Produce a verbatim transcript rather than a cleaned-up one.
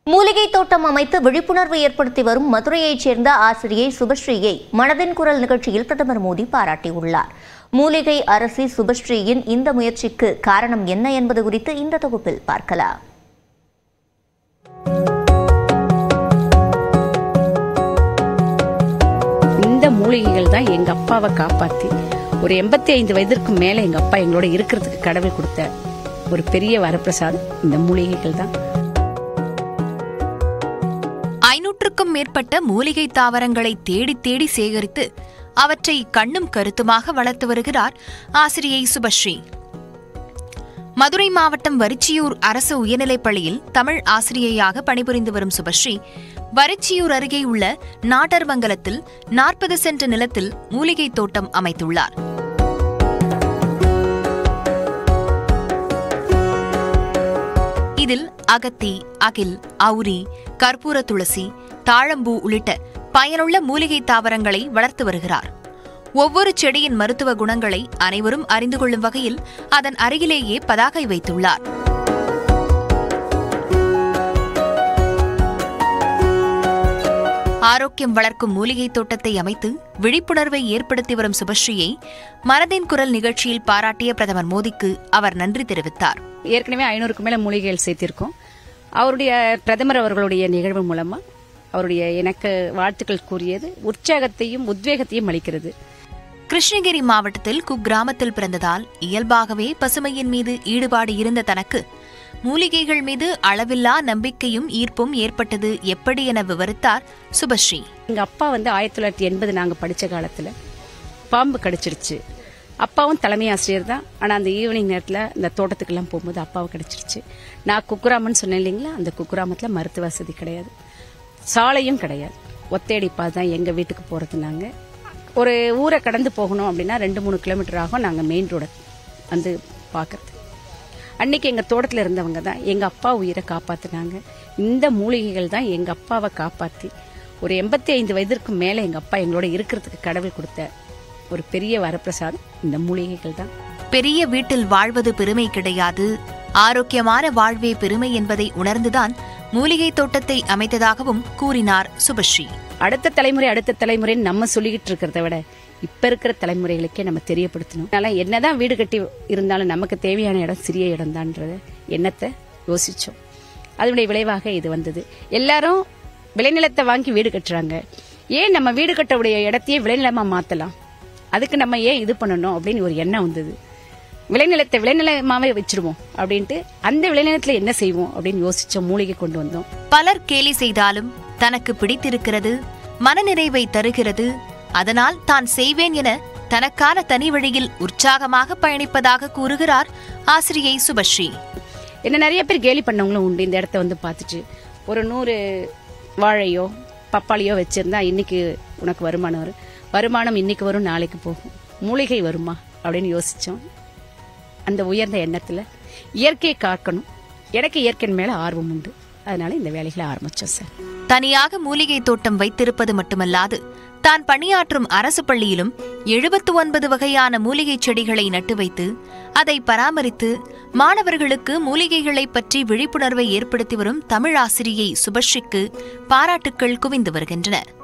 மூலிகை தோட்டம் அமைத்து விழிப்புணர்வு ஏற்படுத்தி வரும் மதுரையைச் சேர்ந்த ஆசிரியை சுபஸ்ரீயை மனதின் குரல் நிகழ்ச்சியில் பிரதமர் மோடி பாராட்டியுள்ளார். மூலிகை அரசி சுபஸ்ரீயின் இந்த முயற்சிக்கு காரணம் என்ன என்பது குறித்து இந்த தொகுப்பில் பார்க்கலாம். இந்த மூலிகைகள் தான் எங்க அப்பாவை காப்பாத்தி ஒரு எண்பத்தி ஐந்து வயதிற்கு மேல எங்க அப்பா எங்களோட இருக்கிறதுக்கு கடவுள் கொடுத்த ஒரு பெரிய வரப்பிரசாதம் இந்த மூலிகைகள் தான். ஐநூற்றுக்கும் மேற்பட்ட மூலிகை தாவரங்களை தேடி தேடி சேகரித்து அவற்றை கண்ணும் கருத்துமாக வளர்த்து வருகிறார் ஆசிரியை சுபஸ்ரீ. மதுரை மாவட்டம் வரிச்சியூர் அரசு உயர்நிலைப் பள்ளியில் தமிழ் ஆசிரியையாக பணிபுரிந்து வரும் சுபஸ்ரீ வரிச்சியூர் அருகே உள்ள நாட்டர்மங்கலத்தில் நாற்பது சென்ட் நிலத்தில் மூலிகை தோட்டம் அமைத்துள்ளார். இதில் அகத்தி, அகில், அவுரி, கற்பூர துளசி, தாழம்பூ உள்ளிட்ட பயனுள்ள மூலிகை தாவரங்களை வளர்த்து வருகிறார். ஒவ்வொரு செடியின் மருத்துவ குணங்களை அனைவரும் அறிந்து கொள்ளும் வகையில் அதன் அருகிலேயே பதாகை வைத்துள்ளார். ஆரோக்கியம் வளர்க்கும் மூலிகை தோட்டத்தை அமைத்து விழிப்புணர்வை ஏற்படுத்தி வரும் சுபஸ்ரீயை மனதின் குரல் நிகழ்ச்சியில் பாராட்டிய பிரதமர் மோடிக்கு அவர் நன்றி தெரிவித்தார். ஏற்கனவே ஐநூறுக்கு மேல மூலிகைகள் சேர்த்திருக்கோம். அவருடைய பிரதமர் அவர்களுடைய நிகழ்வு மூலமா அவருடைய எனக்கு வாழ்த்துக்கள் கூறியது உற்சாகத்தையும் உத்வேகத்தையும் அளிக்கிறது. கிருஷ்ணகிரி மாவட்டத்தில் குக்கிராமத்தில் பிறந்ததால் இயல்பாகவே பசுமையின் மீது ஈடுபாடு இருந்த தனக்கு மூலிகைகள் மீது அளவில்லா நம்பிக்கையும் ஈர்ப்பும் ஏற்பட்டது எப்படி என விவரித்தார் சுபஸ்ரீ. எங்க அப்பா வந்து ஆயிரத்தி தொள்ளாயிரத்தி எண்பது நாங்க படிச்ச காலத்துல பாம்பு கடிச்சிருச்சு. அப்பாவும் தலைமை ஆசிரியர் தான். ஆனா அந்த ஈவினிங் நேரத்துல இந்த தோட்டத்துக்கெல்லாம் போகும்போது அப்பாவை கிடைச்சிருச்சு. நான் குக்கிராமன்னு சொன்னேன் இல்லைங்களா, அந்த குக்கிராமத்துல மருத்துவ வசதி கிடையாது, சாலையும் கிடையாது, ஒத்தையடிப்பா தான் எங்க வீட்டுக்கு போறது. நாங்க ஒரு ஊரை கடந்து போகணும் அப்படின்னா ரெண்டு மூணு கிலோமீட்டர் ஆகும் நாங்க மெயின் ரோட வந்து பாக்குறது. அன்னைக்கு எங்க தோட்டத்துல இருந்தவங்க தான் எங்க அப்பா உயிரை காப்பாத்தினாங்க. இந்த மூலிகைகள் தான் எங்க அப்பாவை காப்பாத்தி ஒரு எண்பத்தி ஐந்து வயதிற்கு மேல எங்க அப்பா எங்களோட இருக்கிறதுக்கு கடவுள் கொடுத்த ஒரு பெரிய வரப்பிரசாதம் இந்த மூலிகைகள் தான். பெரிய வீட்டில் வாழ்வது பெருமை கிடையாது, ஆரோக்கியமான வாழ்வே பெருமை என்பதை உணர்ந்துதான் மூலிகை தோட்டத்தை அமைத்ததாகவும் கூறினார் சுபஸ்ரீ. அடுத்த தலைமுறை அடுத்த தலைமுறை நம்ம சொல்லிக்கிட்டு இருக்கிறத விட இப்ப இருக்கிற தலைமுறைகளுக்கே நம்ம தெரியப்படுத்தணும். அதனால என்னதான் வீடு கட்டி இருந்தாலும் நமக்கு தேவையான இடம் சிறிய இடம் தான்ன்றத எண்ணத்தை யோசிச்சோம். அதனுடைய விளைவாக இது வந்தது. எல்லாரும் விளைநிலத்தை வாங்கி வீடு கட்டுறாங்க. ஏன் நம்ம வீடு கட்டவுடைய இடத்தையே விளைநிலமா மாத்தலாம், அதுக்கு நம்ம ஏன் இது பண்ணணும் அப்படின்னு ஒரு எண்ணம் வந்தது. விளைநிலத்தை விளைநிலமாவே வச்சிருவோம் அப்படின்ட்டு அந்த விளைநிலத்துல என்ன செய்வோம் அப்படின்னு யோசிச்சோம். மூலிகை கொண்டு வந்தோம். பலர் கேலி செய்தாலும் தனக்கு பிடித்திருக்கிறது, மனநிறைவை தருகிறது, அதனால் தான் செய்வேன் என தனக்கான தனி வழியில் உற்சாகமாக பயணிப்பதாக கூறுகிறார் ஆசிரியை சுபஸ்ரீ. என்ன நிறைய பேர் கேலி பண்ணவங்களும் உண்டு. இந்த இடத்த வந்து பார்த்துட்டு ஒரு நூறு வாழையோ பப்பாளியோ வச்சிருந்தா இன்னைக்கு உனக்கு வருமானம் வரும், வருமானம் இன்னைக்கு வரும் நாளைக்கு போகும், மூலிகை வருமா அப்படின்னு யோசிச்சோம். அந்த உயர்ந்த எண்ணத்துல இயற்கையை காக்கணும், எனக்கு இயற்கையின் மேல ஆர்வம் உண்டு, அதனால இந்த வேலைகளை ஆரம்பிச்சோம் சார். தனியாக மூலிகை தோட்டம் வைத்திருப்பது மட்டுமல்லாது தான் பணியாற்றும் அரசு பள்ளியிலும் எழுபத்து ஒன்பது வகையான மூலிகை செடிகளை நட்டு வைத்து அதை பராமரித்து மாணவர்களுக்கு மூலிகைகளை பற்றி விழிப்புணர்வை ஏற்படுத்தி வரும் தமிழ் ஆசிரியை சுபஸ்ரீக்கு பாராட்டுக்கள் குவிந்து வருகின்றன.